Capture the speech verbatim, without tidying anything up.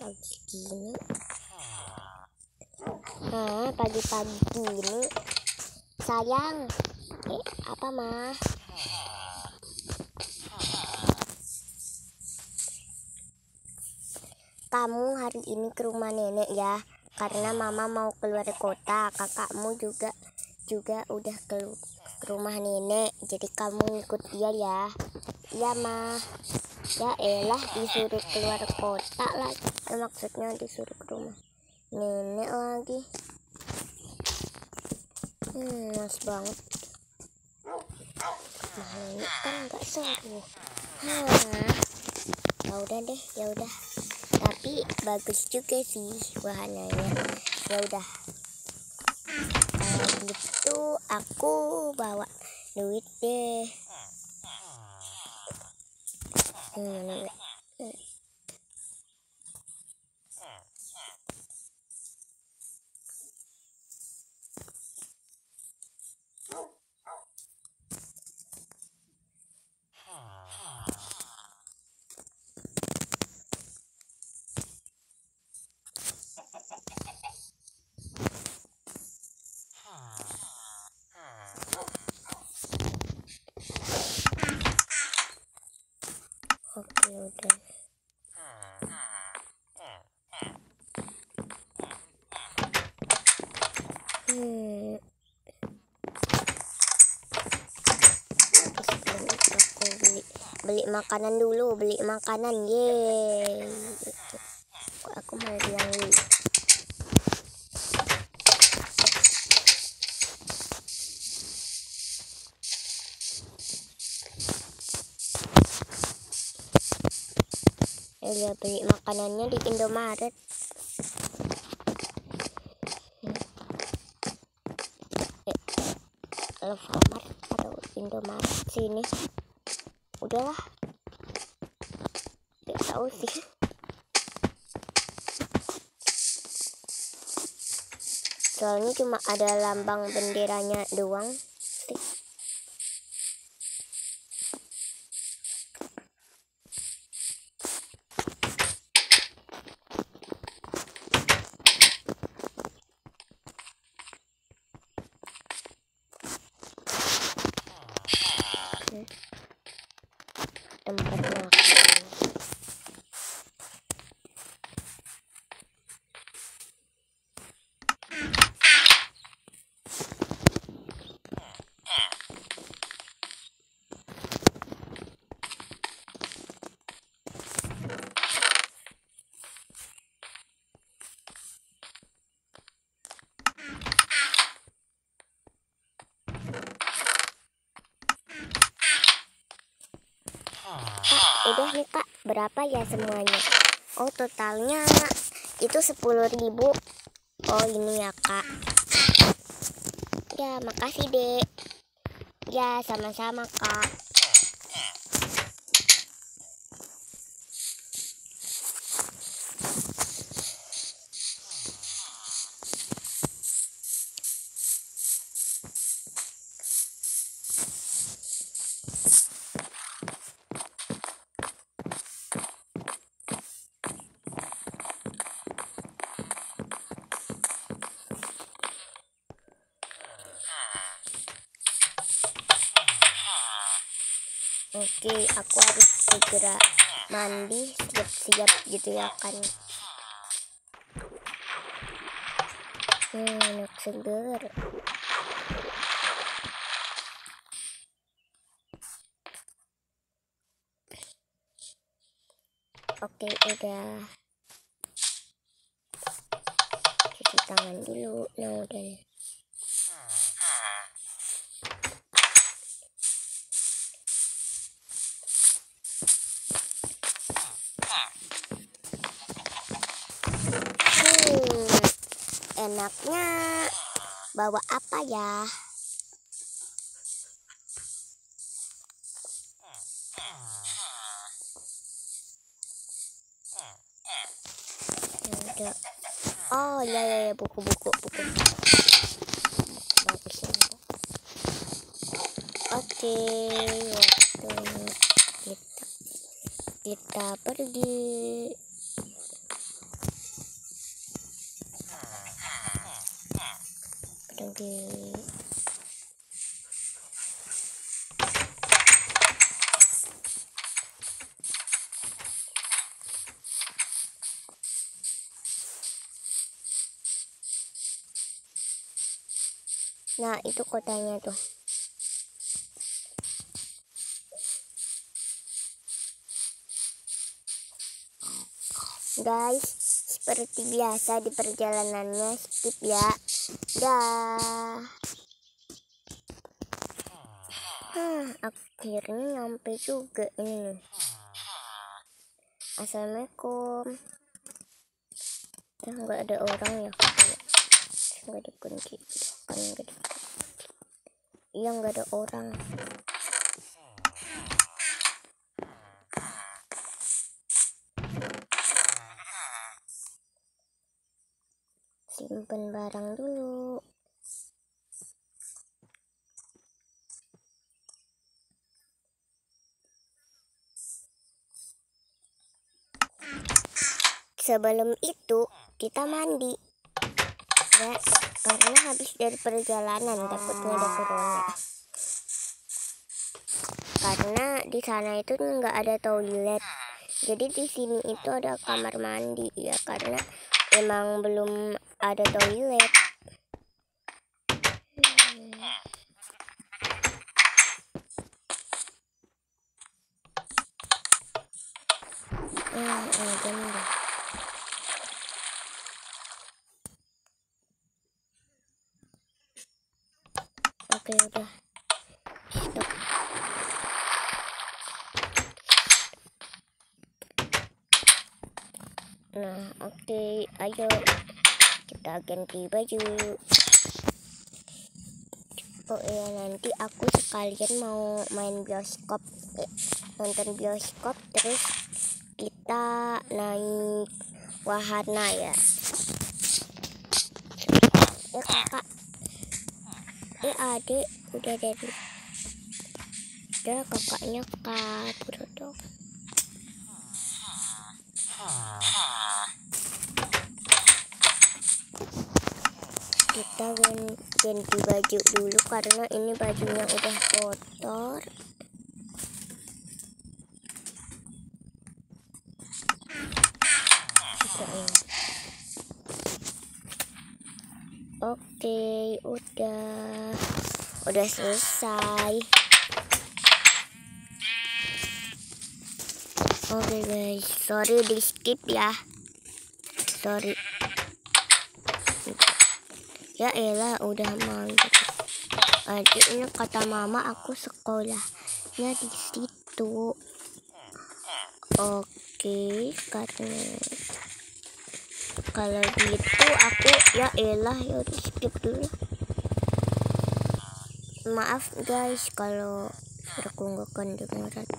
pagi gini. Nah, pagi-pagi gini. Sayang. Eh, apa mah? Kamu hari ini ke rumah nenek ya, karena mama mau keluar kota. Kakakmu juga juga udah ke, ke rumah nenek, jadi kamu ikut dia ya. Iya mah. Ya elah, disuruh keluar kota lah, eh, maksudnya disuruh ke rumah nenek lagi. Hmm, mas banget. Rumah nenek kan nggak seru. Hah. Ya udah deh, ya udah. Tapi bagus juga sih wahananya. Ya udah. Kalau gitu aku bawa duit deh. Hmm. Oke udah. Hmm. Sebelum itu aku beli beli makanan dulu, beli makanan, yeay. Kok aku mau bilang dulu. Ya beli makanannya di Indomaret. Alfamart atau Indomaret sini. Udahlah. Tidak tahu sih. Soalnya cuma ada lambang benderanya doang. Tempat makan. Udah nih kak, berapa ya semuanya? Oh totalnya itu sepuluh ribu. Oh ini ya kak. Ya makasih dek. Ya sama-sama kak. Oke, aku harus segera mandi, siap-siap gitu ya kan. Hmm, enak seger. Oke, udah. Cuci tangan dulu. Nah, udah. Hmm, enaknya bawa apa ya? Ada. Oh ya ya ya buku-buku buku. Bagus ini. Oke, waktu kita kita pergi. Oke. Nah, itu kotanya tuh. Guys, seperti biasa di perjalanannya skip ya. Dah. Hah, akhirnya nyampe juga ini. Assalamualaikum. Ya, nggak ada orang ya. Nggak dikunci. Kan nggak dikunci. Iya, nggak ada orang. Simpen barang dulu. Sebelum itu kita mandi ya, karena habis dari perjalanan takutnya ada corona. Karena di sana itu nggak ada toilet, jadi di sini itu ada kamar mandi ya, karena emang belum ada toilet. Hmm, hmm, Oke, udah stop. Nah, oke, ayo kita ganti baju. Oh iya, nanti aku sekalian mau main bioskop, eh, nonton bioskop, terus kita naik wahana ya. Eh kakak, eh adik udah dari, udah kakaknya kabur dong. Kita ganti baju dulu karena ini bajunya udah kotor. Oke, udah udah selesai. Oke guys, sorry di skip ya, sorry. Ya elah, udah malam. Adiknya kata mama aku sekolahnya di situ. Oke, karena kalau gitu aku ya elah ya di skip dulu. Maaf guys kalau aku nggak kedengeran.